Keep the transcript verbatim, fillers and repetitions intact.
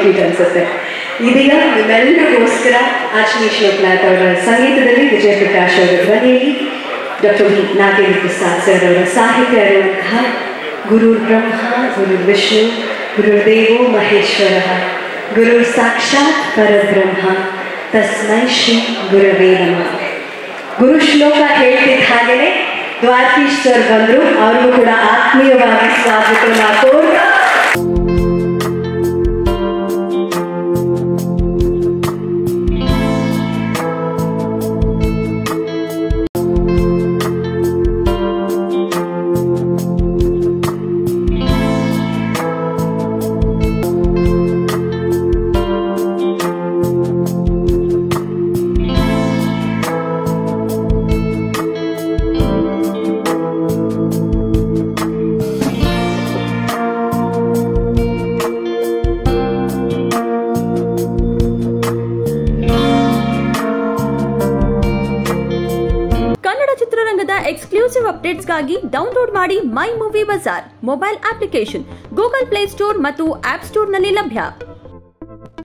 Treat ಅನ್ಸುತ್ತೆ. ಇದೀಗ ನಿಮ್ಮೆಲ್ಲರಿಗೋಸ್ಕರ ಆಶೀಶ್ ಲೋಕನಾಥ್ ಅವರ ಸಂಗೀತದಲ್ಲಿ ವಿಜಯ ಪ್ರಕಾಶ್ ಅವರ ಧ್ವನಿಯಲ್ಲಿ doctor V Nagendra Prasad sir ಅವರ ಸಾಹಿತ್ಯ ಇರುವಂತಹ ಗುರು ಬ್ರಹ್ಮ ಗುರು ವಿಷ್ಣು ಗುರುದೇವೋ ಮಹೇಶ್ವರ ಗುರು ಸಾಕ್ಷಾತ್ ಪರಬ್ರಹ್ಮ ತಸ್ಮೈ ಶ್ರೀ ಗುರವೇ ನಮಃ. ಗುರು ಶ್ಲೋಕ ಹೇಳ್ತಿದ್ದ ಹಾಗೆಯೇ ದ್ವಾರಕೀಶ್ ಸರ್ ಬಂದರು. ಅವ್ರಿಗೂ ಕೂಡ ಆತ್ಮೀಯವಾಗಿ ಸ್ವಾಗತವನ್ನು ಕೋರ್ತಾ ಎಕ್ಸ್ಕ್ಲೂಸಿವ್ ಅಪ್ಡೇಟ್ಸ್ಗಾಗಿ ಡೌನ್ಲೋಡ್ ಮಾಡಿ my movie bazaar mobile application Google play store ಮತ್ತು ಆಪ್ ಸ್ಟೋರ್ನಲ್ಲಿ ಲಭ್ಯ.